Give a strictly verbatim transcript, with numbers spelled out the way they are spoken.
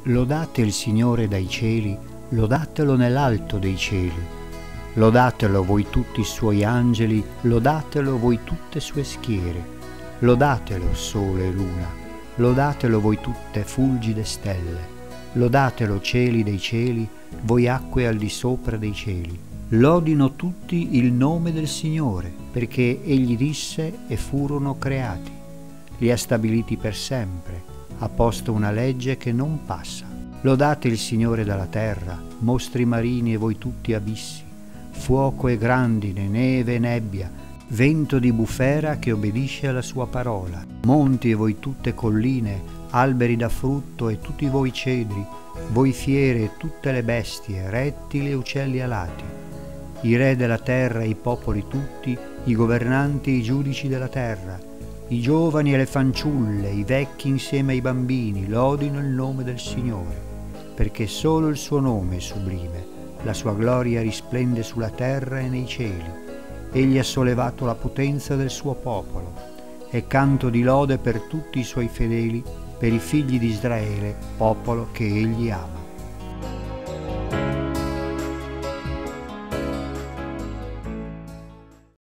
Lodate il Signore dai cieli, lodatelo nell'alto dei cieli. Lodatelo voi tutti i suoi angeli, lodatelo voi tutte sue schiere. Lodatelo sole e luna, lodatelo voi tutte fulgide stelle. Lodatelo cieli dei cieli, voi acque al di sopra dei cieli. Lodino tutti il nome del Signore, perché Egli disse e furono creati. Li ha stabiliti per sempre, ha posto una legge che non passa. Lodate il Signore dalla terra, mostri marini e voi tutti abissi, fuoco e grandine, neve e nebbia, vento di bufera che obbedisce alla sua parola. Monti e voi tutte colline, alberi da frutto e tutti voi cedri, voi fiere e tutte le bestie, rettili e uccelli alati. I re della terra e i popoli tutti, i governanti e i giudici della terra, i giovani e le fanciulle, i vecchi insieme ai bambini, lodino il nome del Signore, perché solo il suo nome è sublime, la sua gloria risplende sulla terra e nei cieli. Egli ha sollevato la potenza del suo popolo, è canto di lode per tutti i suoi fedeli, per i figli di Israele, popolo che egli ama.